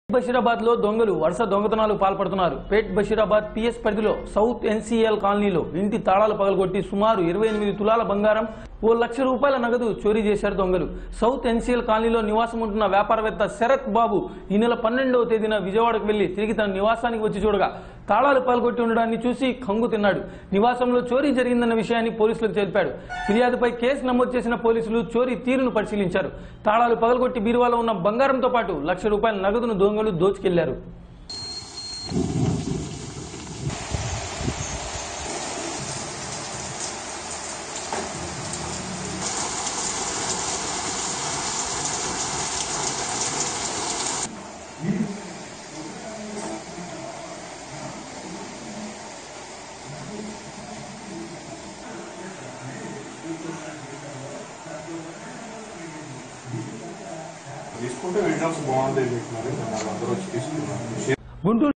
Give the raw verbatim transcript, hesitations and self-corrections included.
బషీరాబాద్ లో దొంగలు వరుస దొంగతనాలు పాల్పడుతున్నారు. పేట్ బషీరాబాద్ పిఎస్ పరిధిలో సౌత్ ఎన్సీఎల్ కాలనీలో ఇంటి తాళాలు పగలగొట్టి సుమారు ఇరవై ఎనిమిది తులాల బంగారం, ఓ లక్ష రూపాయల నగదు చోరీ చేశారు దొంగలు. సౌత్ ఎన్సీఎల్ కాలనీలో నివాసం ఉంటున్న వ్యాపారవేత్త శరత్ బాబు ఈ నెల పన్నెండవ తేదీన విజయవాడకు వెళ్లి తిరిగి తన నివాసానికి వచ్చి చూడగా తాళాలు పగలగొట్టి ఉండడాన్ని చూసి కంగు తిన్నాడు. నివాసంలో చోరీ జరిగిందన్న విషయాన్ని పోలీసులకు తెలిపాడు. ఫిర్యాదుపై కేసు నమోదు చేసిన పోలీసులు చోరీ తీరును పరిశీలించారు. తాళాలు పగలగొట్టి బీరువాలో ఉన్న బంగారంతో పాటు లక్ష రూపాయల నగదును దొంగలు దోచుకెళ్లారు. తీసుకుంటే విజన్స్ బాగుంటాయి. గుంటూరు